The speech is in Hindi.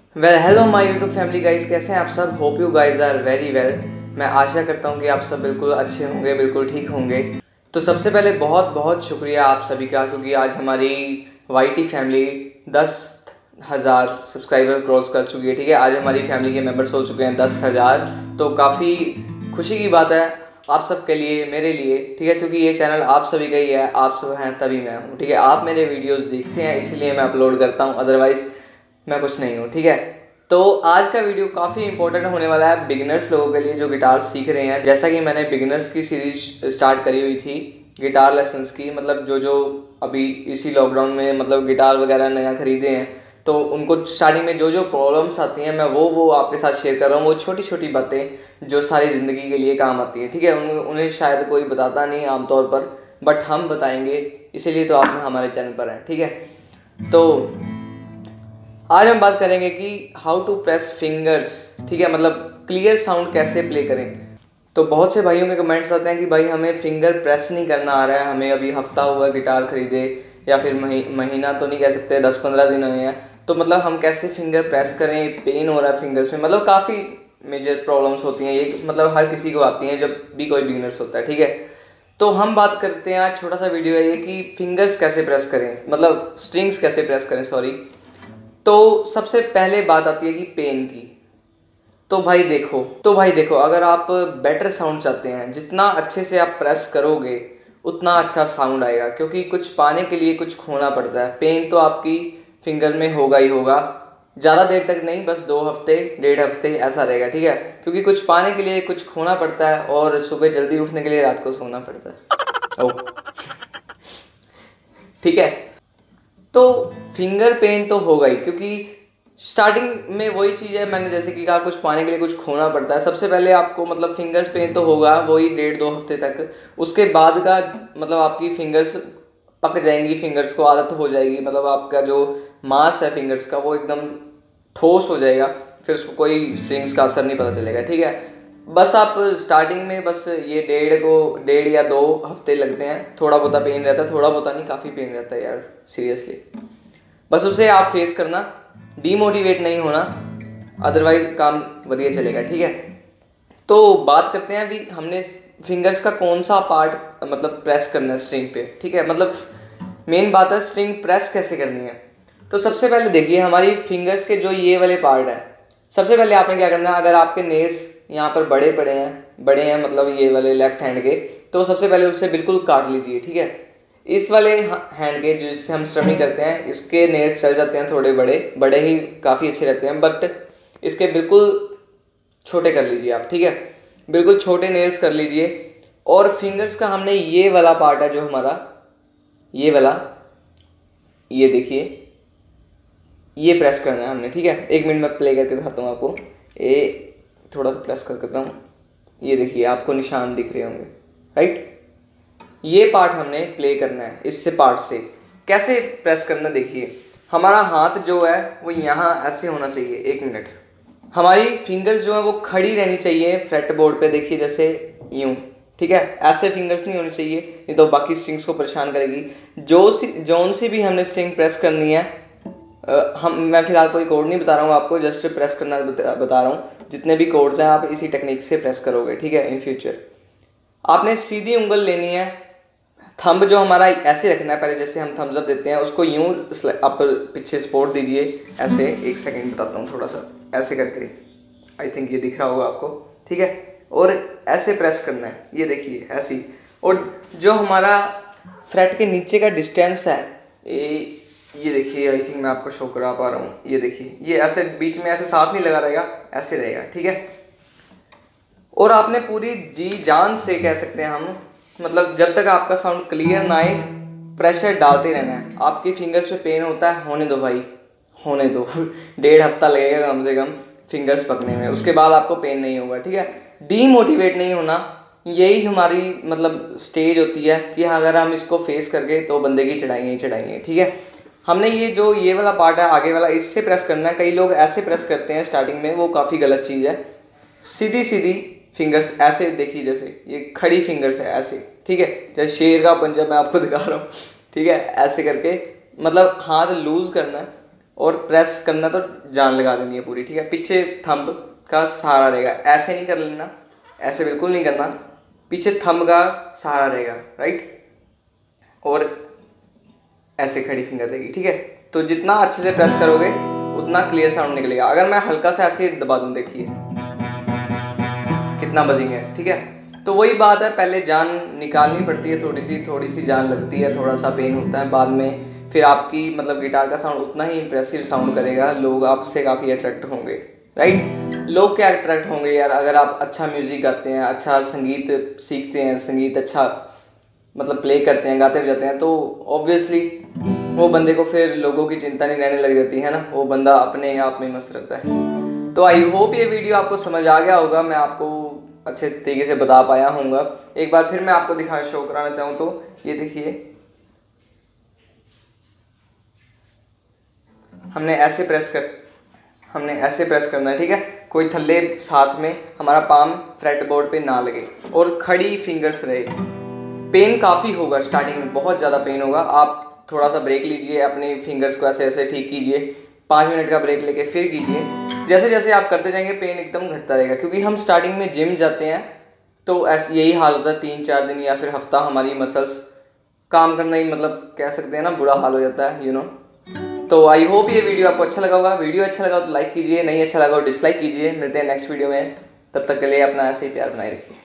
Hello my YouTube family guys, कैसे हैं आप सब। Hope you guys are very well. मैं आशा करता हूं कि आप सब बिल्कुल अच्छे होंगे, बिल्कुल ठीक होंगे। तो सबसे पहले बहुत बहुत शुक्रिया आप सभी का, क्योंकि आज हमारी वाईटी फैमिली 10,000 सब्सक्राइबर क्रॉस कर चुकी है। ठीक है, आज हमारी फैमिली के मेंबर्स हो चुके हैं 10,000। तो काफ़ी खुशी की बात है आप सब के लिए, मेरे लिए। ठीक है, क्योंकि ये चैनल आप सभी का ही है, आप सब हैं तभी मैं हूँ। ठीक है, आप मेरे वीडियोस देखते हैं इसलिए मैं अपलोड करता हूँ, अदरवाइज़ मैं कुछ नहीं हूँ। ठीक है, तो आज का वीडियो काफ़ी इंपॉर्टेंट होने वाला है बिगिनर्स लोगों के लिए जो गिटार सीख रहे हैं। जैसा कि मैंने बिगिनर्स की सीरीज स्टार्ट करी हुई थी गिटार लेसन्स की, मतलब जो अभी इसी लॉकडाउन में मतलब गिटार वगैरह नया खरीदे हैं, तो उनको स्टार्टिंग में जो प्रॉब्लम्स आती हैं मैं वो आपके साथ शेयर कर रहा हूँ। वो छोटी छोटी बातें जो सारी ज़िंदगी के लिए काम आती हैं। ठीक है, उन्हें शायद कोई बताता नहीं आमतौर पर, बट हम बताएंगे, इसीलिए तो आप हमारे चैनल पर हैं। ठीक है, तो आज हम बात करेंगे कि हाउ टू प्रेस फिंगर्स। ठीक है, मतलब क्लियर साउंड कैसे प्ले करें। तो बहुत से भाइयों के कमेंट्स आते हैं कि भाई हमें फिंगर प्रेस नहीं करना आ रहा है, हमें अभी हफ्ता हुआ गिटार खरीदे, या फिर महीना तो नहीं कह सकते, 10-15 दिन हुए हैं, तो मतलब हम कैसे फिंगर प्रेस करें, पेन हो रहा है फिंगर्स में। मतलब काफ़ी मेजर प्रॉब्लम्स होती हैं ये, मतलब हर किसी को आती हैं जब भी कोई बिगिनर्स होता है। ठीक है, तो हम बात करते हैं, आज छोटा सा वीडियो है ये कि फिंगर्स कैसे प्रेस करें, मतलब स्ट्रिंग्स कैसे प्रेस करें, सॉरी। तो सबसे पहले बात आती है कि पेन की। तो भाई देखो अगर आप बेटर साउंड चाहते हैं, जितना अच्छे से आप प्रेस करोगे उतना अच्छा साउंड आएगा, क्योंकि कुछ पाने के लिए कुछ खोना पड़ता है। पेन तो आपकी फिंगर में होगा ही होगा, ज़्यादा देर तक नहीं, बस 2 हफ्ते 1.5 हफ्ते ऐसा रहेगा। ठीक है, क्योंकि कुछ पाने के लिए कुछ खोना पड़ता है, और सुबह जल्दी उठने के लिए रात को सोना पड़ता है। ओह ठीक है, तो फिंगर पेन तो होगा ही, क्योंकि स्टार्टिंग में वही चीज़ है, मैंने जैसे कि कहा कुछ पाने के लिए कुछ खोना पड़ता है। सबसे पहले आपको मतलब फिंगर्स पेन तो होगा वही 1.5-2 हफ्ते तक। उसके बाद का मतलब आपकी फिंगर्स पक जाएंगी, फिंगर्स को आदत हो जाएगी, मतलब आपका जो मांस है फिंगर्स का वो एकदम ठोस हो जाएगा, फिर उसको कोई स्ट्रिंग्स का असर नहीं पता चलेगा। ठीक है, बस आप स्टार्टिंग में बस ये 1.5 या 2 हफ्ते लगते हैं, थोड़ा बहुत पेन रहता है, थोड़ा बहुत नहीं, काफ़ी पेन रहता है यार, सीरियसली। बस उसे आप फेस करना, डीमोटिवेट नहीं होना, अदरवाइज काम बढ़िया चलेगा। ठीक है, तो बात करते हैं अभी हमने फिंगर्स का कौन सा पार्ट मतलब प्रेस करना है स्ट्रिंग पे। ठीक है, मतलब मेन बात है स्ट्रिंग प्रेस कैसे करनी है। तो सबसे पहले देखिए हमारी फिंगर्स के जो ये वाले पार्ट है, सबसे पहले आपने क्या करना है, अगर आपके नेल्स यहाँ पर बड़े हैं मतलब ये वाले लेफ्ट हैंड के, तो सबसे पहले उससे बिल्कुल काट लीजिए। ठीक है, इस वाले हैंड के जिससे हम स्ट्रमिंग करते हैं, इसके नेल्स चल जाते हैं थोड़े बड़े बड़े ही काफ़ी अच्छे रहते हैं, बट इसके बिल्कुल छोटे कर लीजिए आप। ठीक है, बिल्कुल छोटे नेल्स कर लीजिए। और फिंगर्स का हमने ये वाला पार्ट है जो हमारा ये वाला, ये देखिए, ये प्रेस करना है हमने। ठीक है, 1 मिनट में प्ले करके दिखाता हूँ आपको। ये थोड़ा सा प्रेस कर करता हूँ, ये देखिए आपको निशान दिख रहे होंगे, राइट। ये पार्ट हमने प्ले करना है, इससे पार्ट से कैसे प्रेस करना, देखिए हमारा हाथ जो है वो यहाँ ऐसे होना चाहिए। 1 मिनट, हमारी फिंगर्स जो है वो खड़ी रहनी चाहिए फ्रेट बोर्ड पे, देखिए जैसे यूं। ठीक है, ऐसे फिंगर्स नहीं होनी चाहिए, नहीं तो बाकी स्ट्रिंग्स को परेशान करेगी। जोन सी भी हमने स्ट्रिंग प्रेस करनी है, मैं फिलहाल कोई कोड नहीं बता रहा हूँ आपको, जस्ट प्रेस करना बता रहा हूँ। जितने भी कोड्स हैं आप इसी टेक्निक से प्रेस करोगे। ठीक है, इन फ्यूचर आपने सीधी उंगल लेनी है, थंब जो हमारा ऐसे रखना है, पहले जैसे हम थम्स अप देते हैं उसको यूं आप पीछे सपोर्ट दीजिए ऐसे। 1 सेकंड बताता हूँ, थोड़ा सा ऐसे करके, आई थिंक ये दिख रहा होगा आपको। ठीक है, और ऐसे प्रेस करना है, ये देखिए ऐसे ही। और जो हमारा फ्रेट के नीचे का डिस्टेंस है, ये देखिए, आई थिंक मैं आपको शो करा पा रहा हूँ, ये देखिए, ये ऐसे बीच में ऐसे साथ नहीं लगा रहेगा, ऐसे रहेगा। ठीक है, और आपने पूरी जी जान से कह सकते हैं हम, मतलब जब तक आपका साउंड क्लियर ना आए प्रेशर डालते रहना है। आपकी फिंगर्स पे पेन होता है, होने दो भाई, होने दो 1.5 हफ्ता लगेगा कम से कम फिंगर्स पकने में, उसके बाद आपको पेन नहीं होगा। ठीक है, डीमोटिवेट नहीं होना, यही हमारी मतलब स्टेज होती है कि अगर हम इसको फेस करके तो बंदे की चढ़ाएंगे ही चढ़ाएंगे। ठीक है, हमने ये वाला पार्ट है आगे वाला, इससे प्रेस करना है। कई लोग ऐसे प्रेस करते हैं स्टार्टिंग में, वो काफ़ी गलत चीज़ है। सीधी सीधी फिंगर्स ऐसे देखिए, जैसे ये खड़ी फिंगर्स है ऐसे। ठीक है, जैसे शेर का पंजा मैं आपको दिखा रहा हूँ। ठीक है, ऐसे करके मतलब हाथ लूज करना है, और प्रेस करना तो जान लगा देनी है पूरी, ठीक है। पीछे थंब का सहारा रहेगा, ऐसे नहीं कर लेना, ऐसे बिल्कुल नहीं करना, पीछे थंब का सहारा रहेगा, राइट। और ऐसे खड़ी फिंगर रहेगी, ठीक है। तो जितना अच्छे से प्रेस करोगे उतना क्लियर साउंड निकलेगा। अगर मैं हल्का सा ऐसे दबा दूं, देखिए कितना बजेंगे, ठीक है। तो वही बात है, पहले जान निकालनी पड़ती है, थोड़ी सी जान लगती है, थोड़ा सा पेन होता है, बाद में फिर आपकी मतलब गिटार का साउंड उतना ही इंप्रेसिव साउंड करेगा, लोग आपसे काफ़ी अट्रैक्ट होंगे, राइट। लोग क्या अट्रैक्ट होंगे यार, अगर आप अच्छा म्यूज़िक गाते हैं, अच्छा संगीत सीखते हैं, संगीत अच्छा मतलब प्ले करते हैं, गाते जाते हैं, तो ऑब्वियसली वो बंदे को फिर लोगों की चिंता नहीं रहने लग जाती है ना, वो बंदा अपने आप में मस्त रहता है। तो आई होप ये वीडियो आपको समझ आ गया होगा, मैं आपको अच्छे तरीके से बता पाया हूँगा। एक बार फिर मैं आपको दिखा शो कराना चाहूँ तो ये देखिए, हमने ऐसे प्रेस करना है, ठीक है। कोई थल्ले साथ में हमारा पाम फ्रेट बोर्ड पे ना लगे और खड़ी फिंगर्स रहे। पेन काफ़ी होगा स्टार्टिंग में, बहुत ज़्यादा पेन होगा। आप थोड़ा सा ब्रेक लीजिए, अपनी फिंगर्स को ऐसे ऐसे ठीक कीजिए, 5 मिनट का ब्रेक लेके फिर कीजिए। जैसे जैसे आप करते जाएंगे पेन एकदम घटता रहेगा, क्योंकि हम स्टार्टिंग में जिम जाते हैं तो ऐसे यही हाल होता है, 3-4 दिन या फिर हफ्ता हमारी मसल्स काम करना ही मतलब कह सकते हैं ना, बुरा हाल हो जाता है, यू नो। तो आई होप ये वीडियो आपको अच्छा लगा होगा। वीडियो अच्छा लगा तो लाइक कीजिए, नहीं अच्छा लगा तो डिसलाइक कीजिए। मिलते हैं नेक्स्ट वीडियो में, तब तक के लिए अपना ऐसे ही प्यार बनाए रखिए।